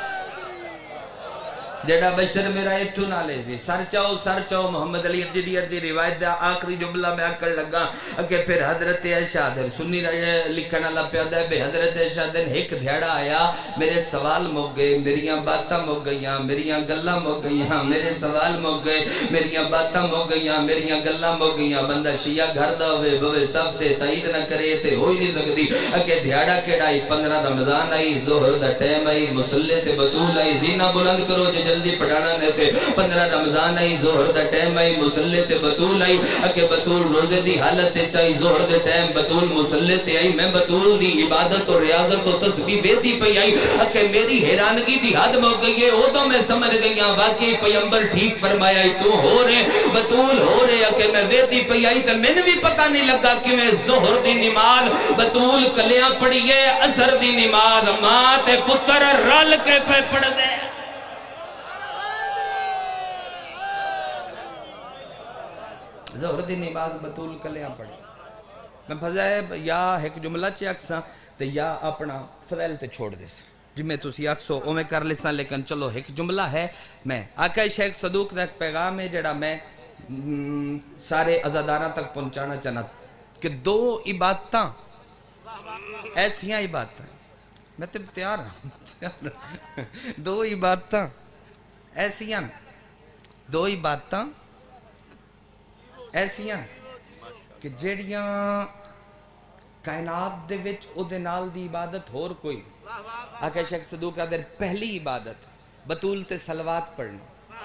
Speaker 1: جڑا بشر میرا ایتھو نہ لے سی سر چاؤ محمد علی دی روایت دا آخری جملہ میں آکر لگا کہ پھر حضرت عائشہ دن سنی لکھنا لپیادہ ہے بے حضرت عائشہ دن ایک دھیڑا آیا میرے سوال مک گئے میریاں باتاں مک گئیاں میریاں گلاں مک گئیاں میرے سوال مک گئے میریاں باتاں مک گئیاں میریاں گلاں مک گئیاں بندہ شیعہ گھر دا ہوئے بوے صف تے تائید نہ کرے تے ہوئی نہیں سکتی کہ دھیڑا کیڑا آئی 15 رمضان آئی ظہر دا ٹیم آئی مسلح تے بطول آئی زینہ بلند کرو جلدی پڑھانا نے تھے 15 رمضان آئی ظہر دا ٹیم آئی مسلح تے بطول آئی اکے بطول روزے دی حالت چاہی ظہر دے ٹیم بطول مسلح تے آئی میں بطول دی عبادت و ریاضت و تسبیح بیدی پہ آئی اکے میری حیرانگی دی حد مو گئی ہے او تو میں سمجھ گئیاں واقعی پیمبر ٹھیک فرمایا تو ہو رہے بطول ہو رہے اکے میں بیدی پہ آئی تو میں نے بھی پتہ نہیں لگا کہ میں ظہر دی نماز بطول کلیاں پڑھیے اثر دی نماز ماں تے پتر رل کے پہ پڑھ دے ظہر دی نماز بطول کلیاں پڑھی میں پھزائے یا ایک جملہ چی اکساں تے یا اپنا فضائل تے چھوڑ دے سر جی میں تُسی اکسو او میں کر لیساں لیکن چلو ایک جملہ ہے میں آقا شیخ صدوق دا ایک پیغام ہے جڑا میں سارے عزاداراں تک پہنچانا چاہنا کہ 2 عبادتاں ایسیاں عبادتاں میں تے تیار ہوں 2 عبادتاں ایسیاں 2 عبادتاں ایسیاں کہ جڑیاں کائنات دے وچ او دے نال دی عبادت ہور کوئی آقا شیخ صدوق کا در پہلی عبادت بطول تے صلوات پڑھنا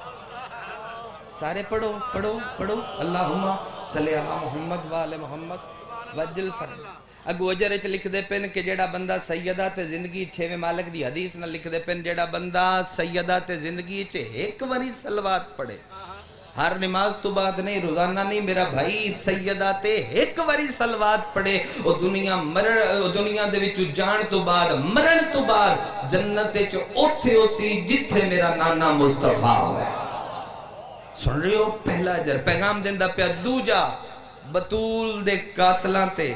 Speaker 1: سارے پڑھو پڑھو پڑھو اللہم صلی اللہ محمد وآل محمد وجل فرد اگو اجرچ لکھ دے پن کہ جڑا بندہ سیدہ تے زندگی 6ویں مالک دی حدیث نہ لکھ دے پن جڑا بندہ سیدہ تے زندگی چے ایک وری صلوات پڑھے ہر نماز تو بعد نہیں روزانہ نہیں میرا بھائی سیدہ تے ایک وری صلوات پڑھے او دنیا دے وچ جان تو بعد مرن تو بعد جنت وچ اوتھے اسی جتھے میرا نانا مصطفیٰ ہے سن رہے ہو پہلا اجر پیغام دیندہ پیا دوجا بطول دے قاتلاں تے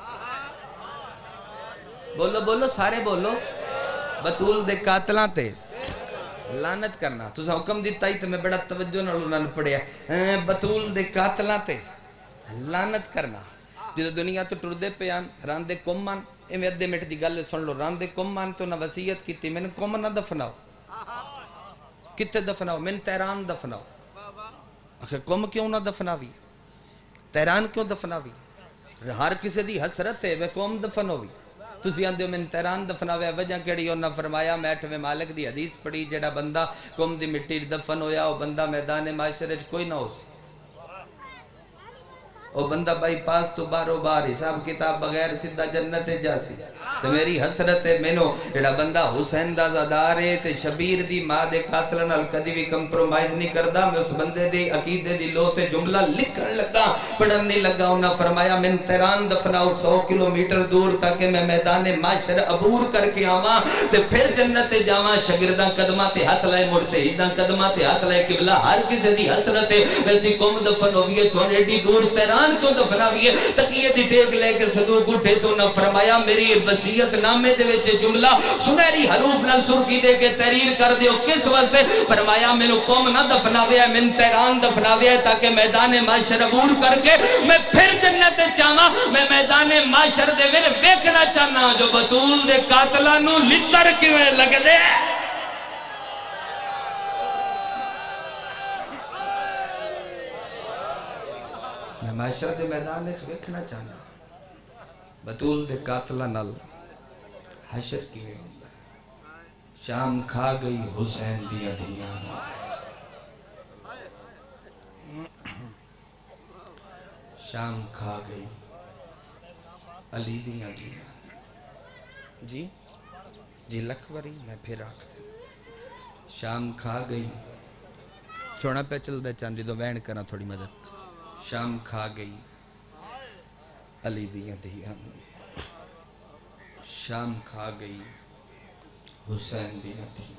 Speaker 1: بولو بولو سارے بولو بطول دے قاتلاں تے لانت کرنا تو سا حکم دیتا ہی تو میں بڑا توجہ نہ لونن پڑیا بطول دے قاتلاں تے لانت کرنا جو دنیا تو ٹردے پیان راندے کمان میں ادھے منٹ دی گل سن لو راندے کمان تو نہ وصیت کیتی میں نے کم نہ دفناؤ کتے دفناؤ میں نے تہران دفناؤ آخر کم کیوں نہ دفناوی تہران کیوں دفناوی ہر کسی دی حسرت ہے وہ قوم دفن ہوئی تُسی آندے ہو میں تہران دفناوے وجہ کیڑی اور نہ فرمایا میں 8ویں مالک دی حدیث پڑھی جڑا بندہ قوم دی مٹی دفن ہویا وہ بندہ میدان معاشرے کوئی نہ ہو سی وہ بندہ بائی پاس تو بارو بار حساب کتاب بغیر سدھا جنت جاسی تو میری حسرت ہے مینو جڑا بندہ حسین دا زادار ہے تے شبیر دی ماں دے قاتل نال کدی بھی کمپرومائز نہیں کردا میں اس بندے دی عقیدے دی لو تے جملہ لکھن لگا پڑھن نہیں لگا انہاں فرمایا میں تہران دفناؤ 100 کلومیٹر دور تاکہ میں میدان معاشر عبور کر کے آواں تے پھر جنت جاواں شاگرداں قدماں تے ہاتھ لائے مڑتے ہیداں قدماں تے ہاتھ لائے قبلہ ہر کسی دی حسرت ہے ویسی قوم دفن ہوئی تو ایڈی دور تہران کو دفناوی ہے تقیہ دی ٹیک لے کے صدوق اٹھے تو نہ فرمایا میری وصیت نامے دے وچ جملہ سنہری حروف نال سرخی دے کے تحریر کر دیو کس واسطے فرمایا میں قوم نہ دفناویا میں تہران دفناویا تاکہ میدان معاشر عبور کر کے میں پھر جنت چاہاں میں میدان معاشر دے وچ ویکھنا چاہنا جو بطول دے قاتلاں نو لتر کیویں لگ دے میں معاشرہ دے میدان وچ ویکھنا چاہنا بطول دے قاتلاں نال حشر کیویں ہوندا شام کھا گئی حسین دیاں دھیاں شام کھا گئی علی دیاں دھیاں جی جی لکھ وری میں پھر آکھ دیں شام کھا گئی سونا پہ چل دے چاند جدو وین کرنا تھوڑی مدد شام کھا گئی علی دیاں دھیاں شام کھا گئی حسین دیاں دھیاں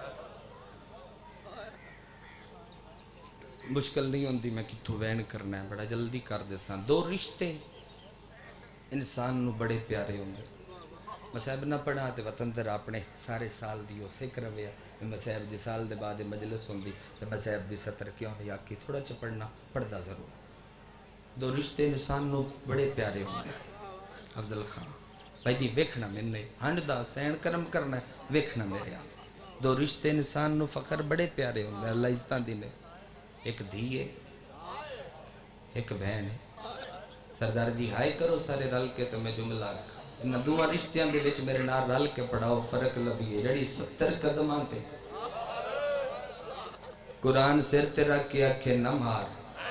Speaker 1: مشکل نہیں ہوندی میں کتھوں وین کرنا ہے بڑا جلدی کر دے سان دو رشتے انسان نو بڑے پیارے ہوندے مسائب نہ پڑھا تے وطن در اپنے سارے سال دیو سکھ رویا مسائب دی سال دے بعد مجلس ہوندی تے مسائب دی سطر کیوں نہیں آکی تھوڑا چا پڑھنا پڑھدا ضرور دو رشتے انسان نو بڑے پیارے ہوندے افضل خان بھائی جی ویکھنا میں نے ہنڈ دا سین کرم کرنا ہے ویکھنا میرے آپ دو رشتے انسان نو فخر بڑے پیارے ہوندے اللہ عزتاں دی نے ایک دھی ہے ایک بہن ہے سردار جی ہائے کرو سارے رل کے تو میں جملہ رکھا انہاں دوہاں رشتیاں دے وچ میرے نال رل کے پڑھاؤ فرق لبھی ہے جڑی 70 قدماں تے قرآن سر تے رکھ کے آکھے نہ مار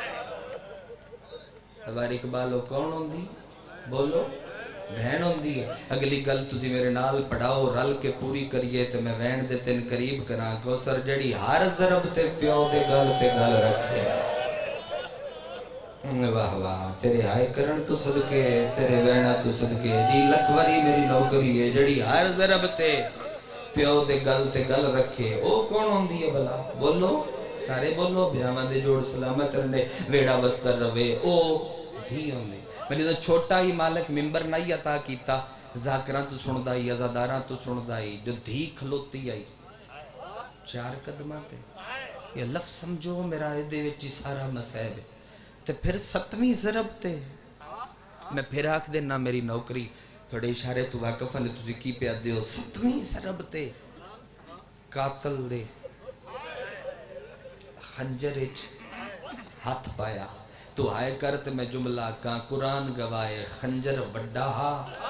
Speaker 1: ہماری اقبالو کون ہوندی بولو بہن ہوندی ہے اگلی گل تجھے میرے نال پڑھاؤ رل کے پوری کریے تو میں وین دے تین قریب کراں کوثر جڑی ہر ضرب تے پیو دے گل رکھے واہ واہ تیرے ہائے کرن تو صدقے تیرے وینا تو صدقے جی لکھوری میری نوکری ہے جڑی ہر ضرب تے پیو دے گل رکھے او کون ہوندی ہے بلا بولو سارے بولو بیاواں دے جوڑ سلامت رہنے ویڑا بستر روے او دھی ہوندی میں نے تو چھوٹا ہی مالک ممبر نہیں عطا کیتا ذاکران تو سندائی ازاداران تو سندائی جو دھی کھلوتی آئی 4 قدمہ تے یہ لفظ سمجھو میرا ایدے وچی سارا مسائب ہے تے پھر 7ویں ضرب تے میں پھر آکھ دینا میری نوکری تھوڑے اشارے تو واقفہ نے تجھے کی پہ آدھے ہو 7ویں ضرب تے قاتل دے خنجر اچ ہاتھ پایا تو آئے کرتے میں جملہ کہاں قرآن گوائے خنجر بڑا ہا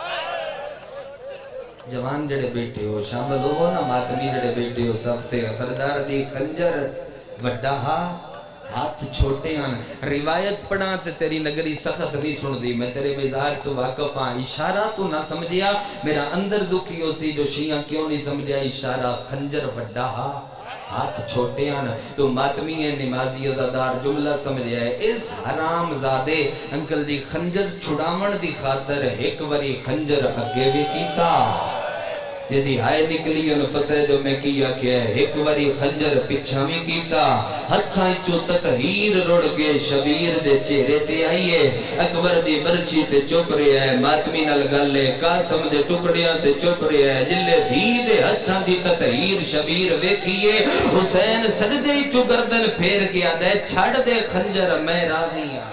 Speaker 1: جوان جڑے بیٹے ہو شامل ہو نا ماتمی جڑے بیٹے ہو سفتے سردار دی خنجر بڑا ہا ہاتھ چھوٹے ہیں روایت پڑھا تے تیری نگری سخت نہیں سن دی میں تیرے مزار تو واقف ہاں اشارہ تو نہ سمجھیا میرا اندر دکھی ہو سی جو شیعہ کیوں نہیں سمجھیا اشارہ خنجر بڑا ہا ہاتھ چھوٹے ہیں تو ماتمی ہے نمازی ازادار جملہ سمجھے ہے اس حرام زادے انکل دی خنجر چھڑامن دی خاطر ایک وری خنجر اگے بھی کیتا جدی ہائے نکلی انہوں پتہ ہے جو میں کیا کیا ہے ایک وری خنجر پچھا بھی کیتا ہتھاں چو تطہیر روڑ کے شبیر دے چہرے تے آئیے اکبر دی برچی تے چپ رہے ہیں ماتمی نل گلے قاسم دے ٹکڑیاں تے چپ رہے ہیں جلے دھی دے ہتھاں دی تطہیر شبیر ویکھیے حسین سجدے چو گردن پھیر گیا دے چھڑ دے خنجر میں راضی ہاں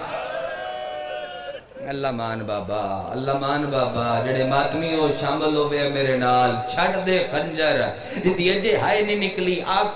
Speaker 1: اللہ مان بابا جڑے ماتمی ہو شامل ہو بے میرے نال چھڑ دے خنجر جدی اجے ہائے نہیں نکلی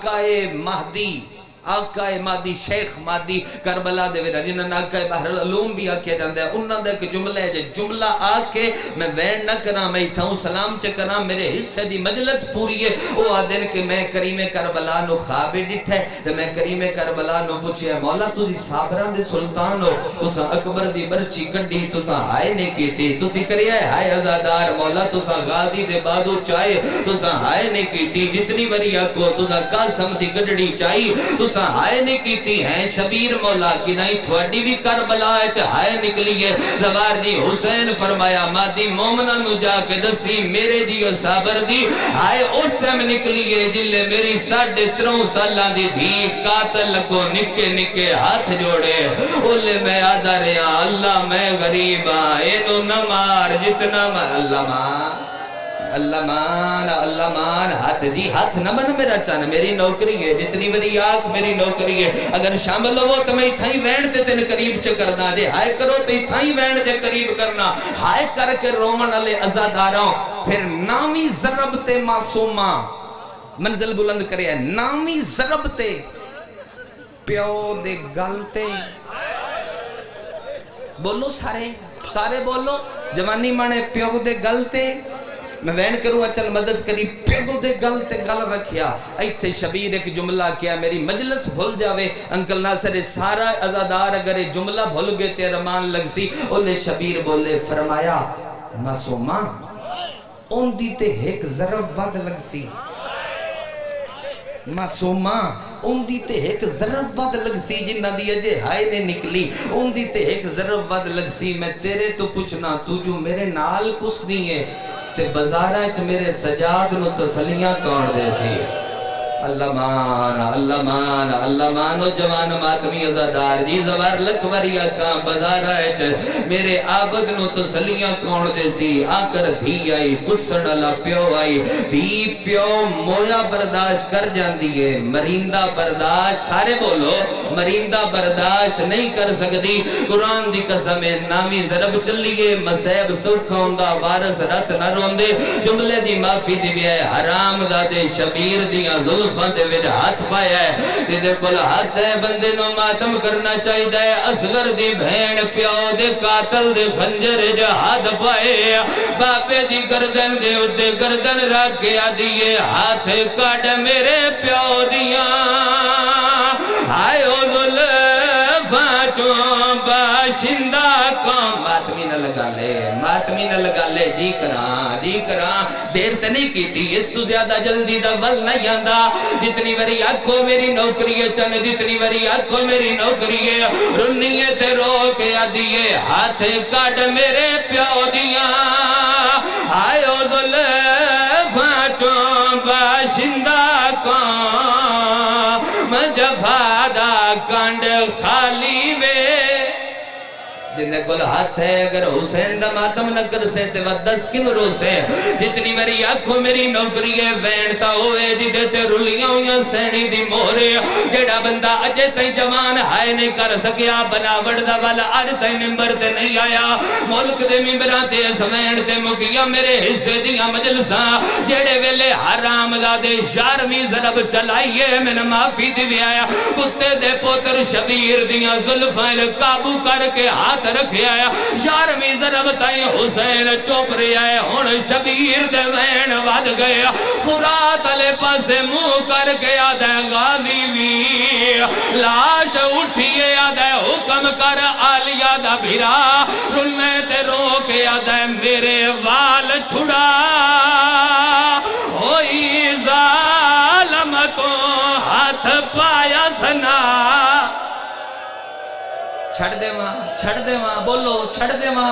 Speaker 1: آقا مہدی شیخ مہدی کربلا دے ویرا جنہاں آقا بحر العلوم بھی آکے جاندے ہیں انہاں دے ایک جملہ ہے جملہ آکے میں وین نہ کرا میں تھاؤں سلام چکرا میرے حصے دی مجلس پوری ہے وہ آدھن کہ میں کریم کربلا نو خوابے ڈٹھے تو میں کریم کربلا نو پوچھے مولا تو دی صابران دے سلطان ہو تو سا اکبر دی برچی کڈی تو سا ہائے نے کیتی تو سی کریا ہے ہائے ازادار مولا تو سا غازی دے بادو چاہے تو سا ہائے نے کیتی جتنی وری آکو تو سا قاسم دی گڈڑی چاہی تو ہائے نہیں کیتی ہیں شبیر مولا کی نہیں تھوڑی بھی کربلا ہے ہائے نکلی ہے زوار جی حسین فرمایا مادی مومنہ نو جا کے دسی میرے دی اور صابر دی ہائے اس ٹائم نکلی ہے جلے میری 3.5 سالہ دی دھی قاتل کو نکے نکے ہاتھ جوڑے بولے میں آدھا رہا اللہ میں غریب اینو نہ مار جتنا مار اللہ مان ہاتھ جی ہاتھ نہ بن میرا چانا میری نوکری ہے جتنی بڑی آنکھ میری نوکری ہے اگر شامل ہو تو میں تھائی وین تے تین قریب چکرنا دے ہائے کرو تو تھائی وین تے قریب کرنا ہائے کر کے رومن علی ازاداراں پھر نامی ضرب تے معصومہ منزل بلند کرے ہے نامی ضرب تے پیو دے گلتے بولو سارے بولو جوانی مانے پیو دے گلتے میں وین کروں اچھل مدد کری پیگو دے گل تے گل رکھیا ایتھے شبیر ایک جملہ کیا میری مجلس بھول جاوے انکل ناصر سارا ازادار اگر جملہ بھول گئے تے رمان لگ سی اولے شبیر بولے فرمایا معصومہ ان دی تے ایک ضرب ود لگ سی معصومہ ان دی تے ایک ضرب ود لگ سی جنہ دی اجے ہائے نے نکلی ان دی تے ایک ضرب ود لگ سی میں تیرے تو پوچھنا تو جو میرے نال کس دیئے تے بزارہ چ میرے سجاد نو تسلیاں کون دے سی اللہ مان اللہ مان اللہ مان و جوان ماتمی ازادار جی زبار لکوری آکاں بزارہ چ میرے عابد نو تسلیاں کون دے سی آکر دھی آئی پسن اللہ پیو آئی دھی پیو مویا برداشت کر جان دیئے مرندہ برداشت سارے بولو مرندہ برداشت نہیں کر سکتی قرآن دی قسم نامی ضرب چلیے مسیب سکھ ہوندہ وارس رت نہ روندے جملے دی معافی دی بھی ہے حرام دادے شبیر دیاں ظلفاں دے ویڈ ہاتھ پایا ہے جدے کل ہاتھ ہے بندے نو ماتم کرنا چاہی دے اصغر دی بھین پیو دے قاتل دے خنجر جہاد پائے باپے دی گردن دے ادھے گردن رکھ کے آدھیے ہاتھ کاڑ میرے پیو دیاں آئے او ظلفاں چوں باشندہ کام ماتمی نہ لگا لے جی کراں دیر تے نہیں کی تھی اس تو زیادہ جلدی دا ول نہیں آندہ جتنی وری آنکھوں میری نوکری ہے چند جتنی وری آنکھوں میری نوکری ہے رنیے تے رو کے آدھیے ہاتھ کاڑ میرے پیو دیاں آئے او ظلفاں چوں باشندہ کام جفادہ کانڈ خالی وے جنہیں کل ہاتھ ہے اگر حسین دا ماتم نہ کر سے تے ودس کن رو سے جتنی میری آنکھوں میری نوکری ہے وینٹا ہوئے جدے تے رلیاں ہویاں سینی دی مورے جیڑا بندہ اجے تائی جوان ہائے نہیں کر سکیا بنا وڑدہ والا آج تائی ممبر تے نہیں آیا ملک دے ممبران تے سوین تے مکیا میرے حصے دیا مجلساں جیڑے ویلے حرام دادے شارمی ضرب چلائیے میں معافی دی بھی آیا کتے دے پوتر شبیر دیا ظلفائل قابو کر کے ہاتھ رکھے آیا شارمی ضرب تائیں حسین چوپ رہے آئے ہون شبیر دے وین ود گیا فرات علی پاسے منہ کر کے آدھے غازی بھی لاش اٹھیے آدھے حکم کر آلیا دا بھیرا رلنے تے رو کے آدھے میرے وال چھڑا ہوئی ظالمتوں ہاتھ پایا سنا چھڑ دے ماں بولو چھڑ دے ماں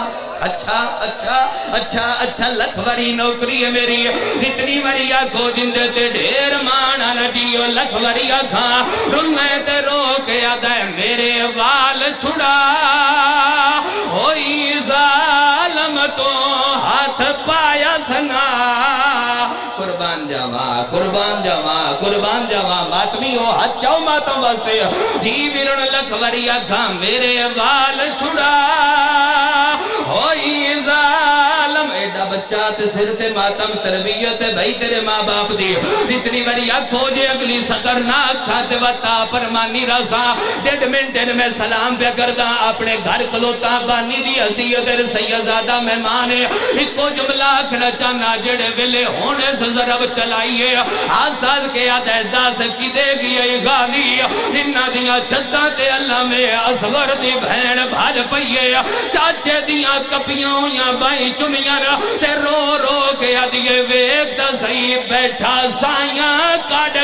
Speaker 1: اچھا لکھ وری نوکری ہے میری جتنی وری آکھو جندے تے ڈھیر مانا نڈیو لکھ وری آکھاں رنگے تے رو کے آدھے میرے وال چھڑا ہوئی ظالم تو ہاتھ پایا سنا قربان جاوا ماتمی ہو ہاتھ چاو ماتم واسطے دی بیرن لکھ وری آکھاں میرے وال چھڑا ہوئی ظالم ایڈا بچہ تے سر تے ماتم تربیت بھائی تیرے ماں باپ دی جتنی بری آنکھو جے اگلی سکر نہ کھاتے وطا پرمانی رسا ڈیڑھ منٹن میں سلام پہ کردہ اپنے گھر کلوتا بانی دی حسیت سیدزادہ مہمان اس کو جملہ کھنا چانا جڑے ویلے ہونے سے ضرب چلائیے آسال کے عدیدہ سے کی دے گی ای غالی انہا دیا چھتا تے اللہ میں اصغر دی بھین بھاج پئیے چاچے دیا کپیاں یا بائی چمیاں تے رو رو کے آدھیے ویک دا صحیح بیٹھا سائیاں کاڑ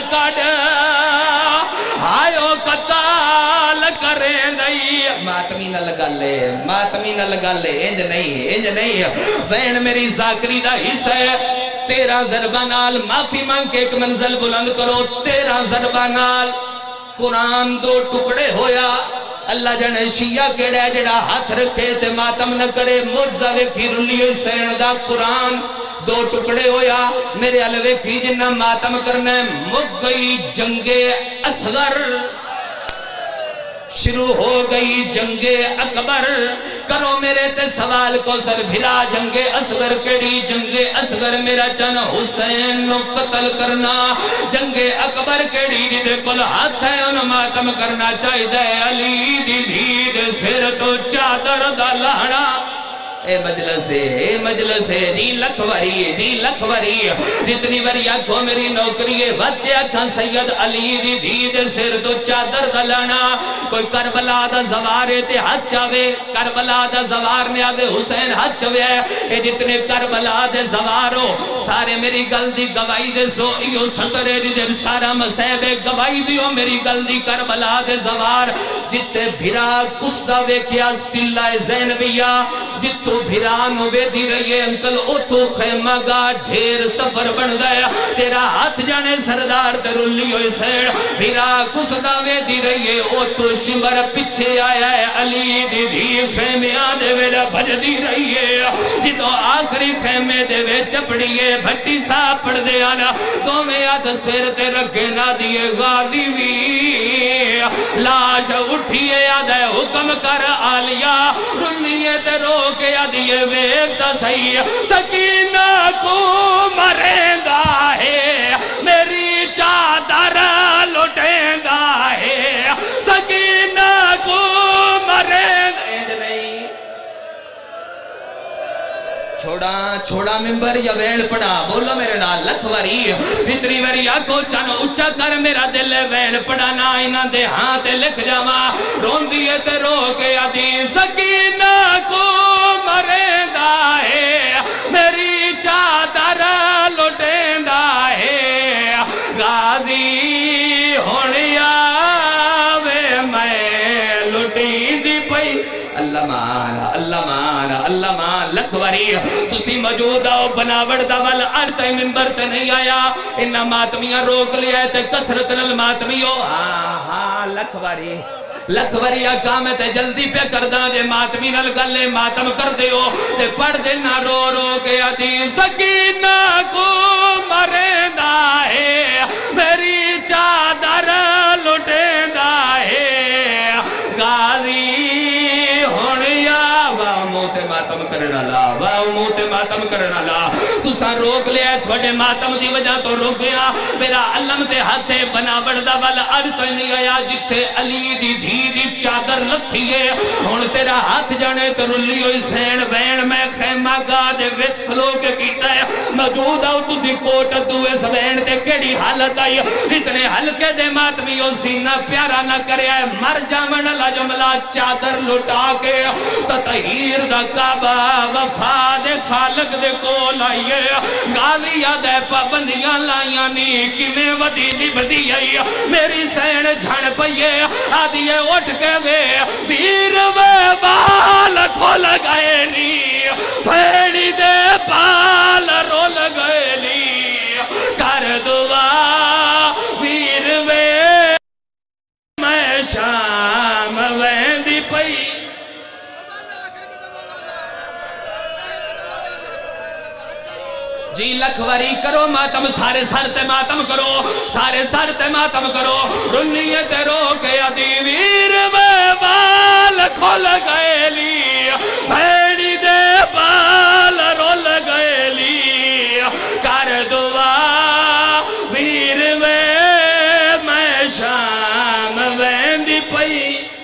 Speaker 1: آئیو قتال کریں دائی ماتمی نہ لگا لے انج نہیں وین میری ذاکری دا حصہ ہے 13 ضربہ نال معافی مانگ کے ایک منزل بلند کرو 13 ضربہ نال قرآن 2 ٹکڑے ہویا اللہ جنے شیعہ کیڑے جڑا ہاتھ رکھے تے ماتم نہ کرے مرزا ویکھی رلیے سین دا قرآن 2 ٹکڑے ہویا میرے علوے کی جنہ ماتم کرنے مک گئی جنگ اصغر شروع ہو گئی جنگ اکبر کرو میرے تے سوال کو سر بھلا جنگ اصغر کیڑی جنگ اصغر میرا جن حسین نو قتل کرنا جنگ اکبر کیڑی جدے کل ہاتھ ہے ان ماتم کرنا چاہی دے علی دی دھیر سر تو چادر دا لہنا اے مجلس جی لکھوری جتنی وری آکھو میری نوکری بچے اکھاں سید علی دی دید سر تو چادر دلانا کوئی کربلا دا زوارے تے ہاتھ چاوے کربلا دا زوار نے آگے حسین ہاتھ چاوے اے جتنے کربلا دے زوارو سارے میری گل دی گوائی دے سو ایو سطرے دی دے سارا مسیب گوائی دیو میری گل دی کربلا دے زوار جتے بھرا کسدہ وے کیا ستلہ زینبیہ جتو بھرانو وے دی رہی انکل اتو خیمہ گا ڈھیر سفر بن گیا تیرا ہاتھ جانے سردار ترلی ہوئی سیڑ بھرا کسدہ وے دی رہی اتو شمر پچھے آیا ہے علی دی دی خیمے آنے ویلہ بھج دی رہی ہے جتو آخری خیمے دے وے چپڑی ہے بھٹی سا پڑ دے آنا تو میں آدھ سیر تے رکھے نہ دیئے غالی وی لاش اٹھیے آدھے حکم کر آلیا رنیے تے روکے آدھیے ویکتا صحیح سکینہ کو مریندا ہے میری چادر لٹیندا ہے سکینہ کو مریندا نہیں چھوڑا ممبر یا ویل پڑا بولو میرے نال لکھوری اتنی وری آکو چانو اچھا کر میرا دل ویل پڑا نا اینا دے ہاتھ لکھ جاما رون دیئے تے رو کے آدھی سکینہ کو مریندا ہے میری چادر لٹیندا ہے غازی ہونیا وے میں لٹی دی پئی اللہ مان لکھوری تسی موجود آؤ بناوڑ دا ول ارتا ممبر تے نہیں آیا انہا ماتمیاں روک لیا ہے تے کسرت نل ماتمیوں ہاں لکھوری آقا میں تے جلدی پہ کردہ جے ماتمی نل گلے ماتم کر دے ہو تے پڑھ دینا رو رو کے آتی سکینہ کو مریندا ہے میری چادر لٹیندا ہے غازی موتے ماتم کرنا لا واو موتے ماتم کرنا لا تسا روک لیا تھوڑے ماتم دی وجہ تو روک گیا میرا علم تے ہاتھے بنا بڑھدا والا عرض نہیں آیا جتے علی دی دی چادر لکھی ہے ہون تیرا ہاتھ جانے تو رلی ہوئی سین بین میں خیمہ گا دے وچ کھلو کے کیتا ہے موجود آؤ تسی کوٹ دوے سبین تے کیڑی حالت آئی اتنے حلقے دے ماتمیوں سینہ پیارا نہ کرے آئے مر جامن اللہ جملہ چادر لٹا کے تطہیر دا کعبہ وفا دے خالق دے کو لائیے گالیا دے پابندیاں لائیاں نیکی میں ودی نبدی آئی میری سین جھڑ پئیے آدھیے اٹھ کے وے پیر وے بال کھول گئے لی پھیڑی دے پال رول گئے لی کر دعا پیر وے میں شام ویندی پئی جی لکھوری کرو ماتم سارے سر تے ماتم کرو سارے سر تے ماتم کرو رنیت رو کے آدھی ویر میں بال کھول گئے لی بھیڑی دے بال رول گئے لی کر دعا ویر میں شام ویندی پئی